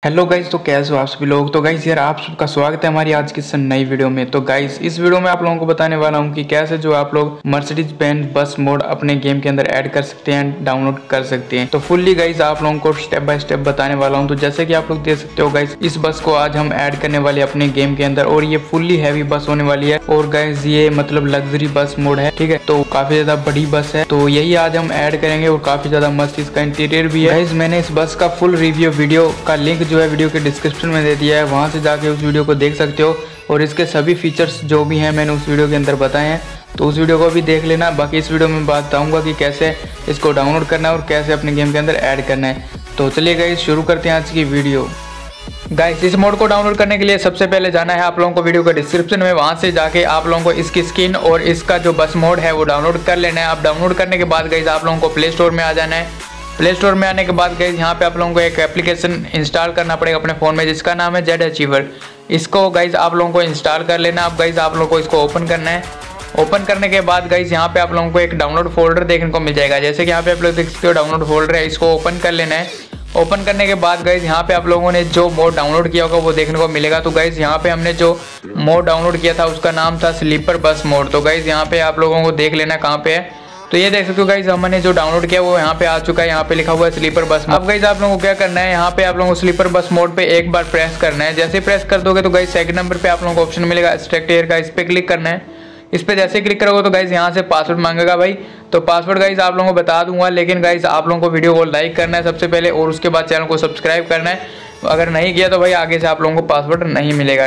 Hello guys, तो कैसे हो आप सभी लोग। तो गाइज यार, आप सबका स्वागत है हमारी आज की नई वीडियो में। तो गाइज इस वीडियो में आप लोगों को बताने वाला हूँ कि कैसे जो आप लोग मर्सिडीज बेंज बस मोड अपने गेम के अंदर ऐड कर सकते हैं, डाउनलोड कर सकते हैं। तो फुल्ली गाइज आप लोगों को स्टेप बाय स्टेप बताने वाला हूँ। तो जैसे कि आप लोग देख सकते हो गाइज, इस बस को आज हम ऐड करने वाले अपने गेम के अंदर, और ये फुल्ली हैवी बस होने वाली है। और गाइज ये मतलब लग्जरी बस मोड है, ठीक है। तो काफी ज्यादा बड़ी बस है, तो यही आज हम ऐड करेंगे और काफी ज्यादा मस्त इसका इंटीरियर भी है। गाइज मैंने इस बस का फुल रिव्यू वीडियो का लिंक जो है वीडियो के डिस्क्रिप्शन में दे दिया है, वहां से जाके उस वीडियो को देख सकते हो। और इसके सभी फीचर्स जो भी हैं मैंने उस वीडियो के अंदर बताए हैं, तो उस वीडियो को भी देख लेना। बाकी इस वीडियो में बताऊंगा कि कैसे इसको डाउनलोड करना है और कैसे अपने गेम के अंदर ऐड करना है। तो चलिए गाइस शुरू करते हैं आज की वीडियो। गाइस इस मोड को डाउनलोड करने के लिए सबसे पहले जाना है आप लोगों को वीडियो के डिस्क्रिप्शन में, वहां से जाके आप लोगों को इसकी स्किन और इसका जो बस मोड है वो डाउनलोड कर लेना है। अब डाउनलोड करने के बाद गाइस आप लोगों को प्ले स्टोर में आ जाना है। प्ले स्टोर में आने के बाद गाइस यहाँ पे आप लोगों को एक एप्लीकेशन इंस्टॉल करना पड़ेगा अपने फ़ोन में, जिसका नाम है जेड अचीवर। इसको गाइस आप लोगों को इंस्टॉल कर लेना। अब गाइस आप लोगों को इसको ओपन करना है। ओपन करने के बाद गाइस यहाँ पे आप लोगों को एक डाउनलोड फोल्डर देखने को मिल जाएगा। जैसे कि यहाँ पे आप लोग देख सकते हो डाउनलोड फोल्डर है, इसको ओपन कर लेना है। ओपन करने के बाद गाइस यहाँ पे आप लोगों ने जो मोड डाउनलोड किया होगा वो देखने को मिलेगा। तो गाइस यहाँ पे हमने जो मोड डाउनलोड किया था उसका नाम था स्लीपर बस मोड। तो गाइस यहाँ पे आप लोगों को देख लेना कहाँ पे है। तो ये देख सकते हो गाइस, हमने जो डाउनलोड किया वो यहाँ पे आ चुका है। यहाँ पे लिखा हुआ है स्लीपर बस मोड। अब गाइस आप लोगों को क्या करना है, यहाँ पे आप लोगों को स्लीपर बस मोड पे एक बार प्रेस करना है। जैसे प्रेस कर दोगे तो गाइस सेकंड नंबर पे आप लोगों को ऑप्शन मिलेगा एक्सट्रैक्ट एयर का, इस पे क्लिक करना है। इस पे जैसे क्लिक करोगे तो गाइस यहाँ से पासवर्ड मांगेगा भाई। तो पासवर्ड गाइस आप लोगों को बता दूंगा, लेकिन गाइस आप लोगों को वीडियो को लाइक करना है सबसे पहले, और उसके बाद चैनल को सब्सक्राइब करना है। अगर नहीं किया तो भाई आगे से आप लोगों को पासवर्ड नहीं मिलेगा।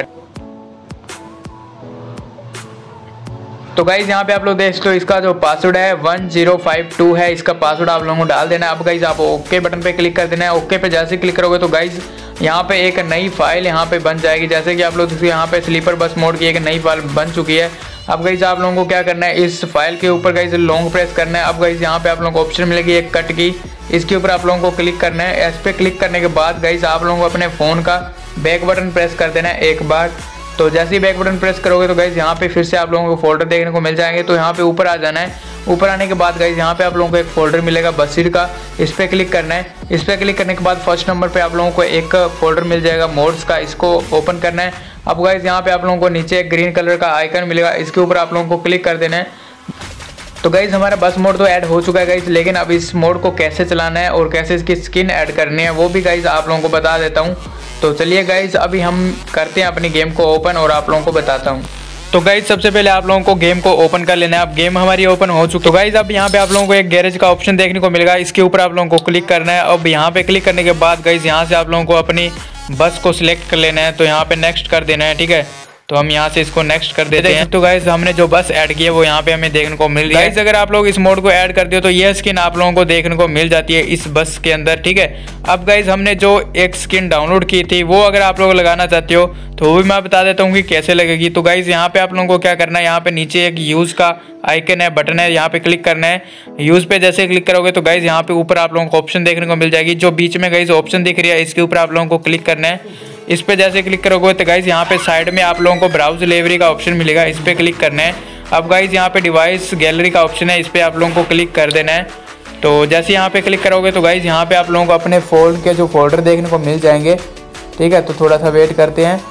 तो गाइज यहाँ पे आप लोग देख सकते हो इसका जो पासवर्ड है 1052 है, इसका पासवर्ड आप लोगों को डाल देना है। अब गाइज आप ओके बटन पे क्लिक कर देना है। ओके पे जैसे क्लिक करोगे तो गाइज यहाँ पे एक नई फाइल यहाँ पे बन जाएगी। जैसे कि आप लोग देखिए यहाँ पे स्लीपर बस मोड की एक नई फाइल बन चुकी है। अब गाइज आप लोगों को क्या करना है, इस फाइल के ऊपर गाइज लॉन्ग प्रेस करना है। अब गाइज यहाँ पे आप लोगों को ऑप्शन मिलेगी एक कट की, इसके ऊपर आप लोगों को क्लिक करना है। इस पे क्लिक करने के बाद गाइज आप लोगों को अपने फ़ोन का बैक बटन प्रेस कर देना है एक बार। तो जैसे ही बैक बटन प्रेस करोगे तो गाइज यहाँ पे फिर से आप लोगों को फोल्डर देखने को मिल जाएंगे। तो यहाँ पे ऊपर आ जाना है। ऊपर आने के बाद गाइज यहाँ पे आप लोगों को एक फोल्डर मिलेगा बसीर का, इस पे क्लिक करना है। इस पे क्लिक करने के बाद फर्स्ट नंबर पे आप लोगों को एक फोल्डर मिल जाएगा मोड्स का, इसको ओपन करना है। अब गाइज यहाँ पे आप लोगों को नीचे एक ग्रीन कलर का आइकन मिलेगा, इसके ऊपर आप लोगों को क्लिक कर देना है। तो गाइज हमारा बस मोड तो ऐड हो चुका है गाइज, लेकिन अब इस मोड को कैसे चलाना है और कैसे इसकी स्किन ऐड करनी है वो भी गाइज आप लोगों को बता देता हूँ। तो चलिए गाइज अभी हम करते हैं अपनी गेम को ओपन और आप लोगों को बताता हूँ। तो गाइज सबसे पहले आप लोगों को गेम को ओपन कर लेना है। अब गेम हमारी ओपन हो चुकी है। तो गाइज अब यहाँ पे आप लोगों को एक गैरेज का ऑप्शन देखने को मिलेगा, इसके ऊपर आप लोगों को क्लिक करना है। अब यहाँ पे क्लिक करने के बाद गाइज यहाँ से आप लोगों को अपनी बस को सिलेक्ट कर लेना है। तो यहाँ पे नेक्स्ट कर देना है, ठीक है। तो हम यहाँ से इसको नेक्स्ट कर देते हैं। तो गाइस हमने जो बस ऐड की है वो यहाँ पे हमें देखने को मिल रही है। गाइस अगर आप लोग इस मोड को ऐड करते हो तो यह स्किन आप लोगों को देखने को मिल जाती है इस बस के अंदर, ठीक है। अब गाइस हमने जो एक स्किन डाउनलोड की थी वो अगर आप लोग लगाना चाहते हो तो वो भी मैं बता देता हूँ कि कैसे लगेगी। तो गाइस यहाँ पे आप लोगों को क्या करना है, यहाँ पे नीचे एक यूज़ का आइकन है, बटन है, यहाँ पे क्लिक करना है। यूज़ पे जैसे क्लिक करोगे तो गाइस यहाँ पे ऊपर आप लोगों को ऑप्शन देखने को मिल जाएगी। जो बीच में गाइस ऑप्शन दिख रही है इसके ऊपर आप लोगों को क्लिक करना है। इस पे जैसे क्लिक करोगे तो गाइस यहाँ पे साइड में आप लोगों को ब्राउज डिलीवरी का ऑप्शन मिलेगा, इस पे क्लिक करना है। अब गाइस यहाँ पे डिवाइस गैलरी का ऑप्शन है, इस पे आप लोगों को क्लिक कर देना है। तो जैसे यहाँ पे क्लिक करोगे तो गाइस यहाँ पे आप लोगों को अपने फ़ोन के जो फोल्डर देखने को मिल जाएंगे, ठीक है। तो थोड़ा सा वेट करते हैं।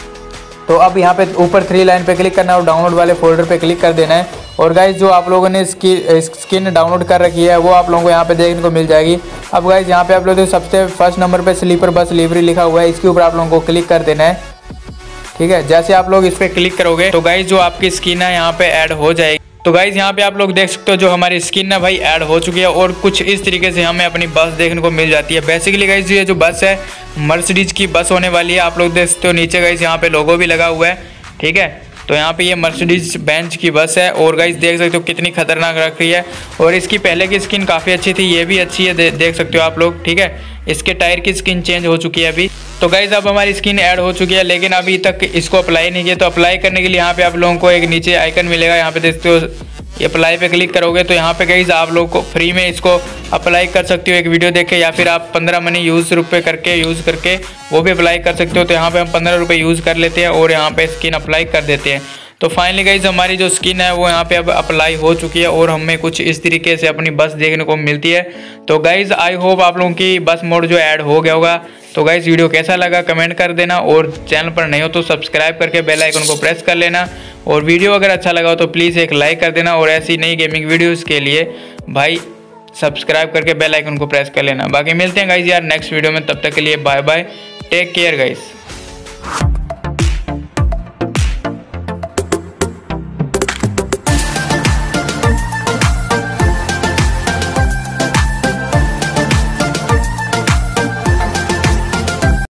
तो अब यहाँ पे ऊपर 3 लाइन पे क्लिक करना है और डाउनलोड वाले फोल्डर पे क्लिक कर देना है। और गाइस जो आप लोगों ने स्किन डाउनलोड कर रखी है वो आप लोगों को यहाँ पे देखने को मिल जाएगी। अब गाइस यहाँ पे आप लोग सबसे फर्स्ट नंबर पे स्लीपर बस डिलीवरी लिखा हुआ है, इसके ऊपर आप लोगों को क्लिक कर देना है, ठीक है। जैसे आप लोग इस पे क्लिक करोगे तो गाइस जो आपकी स्किन है यहाँ पे ऐड हो जाएगी। तो गाइस यहाँ पे आप लोग देख सकते हो जो हमारी स्किन है भाई ऐड हो चुकी है, और कुछ इस तरीके से हमें अपनी बस देखने को मिल जाती है। बेसिकली गाइस ये जो बस है मर्सिडीज की बस होने वाली है। आप लोग देख सकते हो नीचे गाइस यहाँ पे लोगो भी लगा हुआ है, ठीक है। तो यहाँ पे ये मर्सिडीज बेंज की बस है, और गाइस देख सकते हो कितनी खतरनाक रख रही है। और इसकी पहले की स्किन काफ़ी अच्छी थी, ये भी अच्छी है, देख सकते हो आप लोग, ठीक है। इसके टायर की स्किन चेंज हो चुकी है अभी। तो गाइस अब हमारी स्किन ऐड हो चुकी है, लेकिन अभी तक इसको अप्लाई नहीं किया। तो अप्लाई करने के लिए यहाँ पे आप लोगों को एक नीचे आइकन मिलेगा, यहाँ पे देखते हो ये अप्लाई पे क्लिक करोगे तो यहाँ पे गाइस आप लोग को फ्री में इसको अप्लाई कर सकते हो एक वीडियो देख के, या फिर आप 15 मनी यूज़ करके वो भी अप्लाई कर सकते हो। तो यहाँ पे हम 15 रुपये यूज़ कर लेते हैं और यहाँ पे स्किन अप्लाई कर देते हैं। तो फाइनली गाइज हमारी जो स्किन है वो यहाँ पे अब अप्लाई हो चुकी है और हमें कुछ इस तरीके से अपनी बस देखने को मिलती है। तो गाइज आई होप आप लोगों की बस मोड जो ऐड हो गया होगा। तो गाइज वीडियो कैसा लगा कमेंट कर देना, और चैनल पर नहीं हो तो सब्सक्राइब करके बेल आइकन को प्रेस कर लेना, और वीडियो अगर अच्छा लगा हो तो प्लीज़ एक लाइक कर देना, और ऐसी नई गेमिंग वीडियोज़ के लिए भाई सब्सक्राइब करके बेल आइकन को प्रेस कर लेना। बाकी मिलते हैं गाइज यार नेक्स्ट वीडियो में, तब तक के लिए bye bye, take care guys.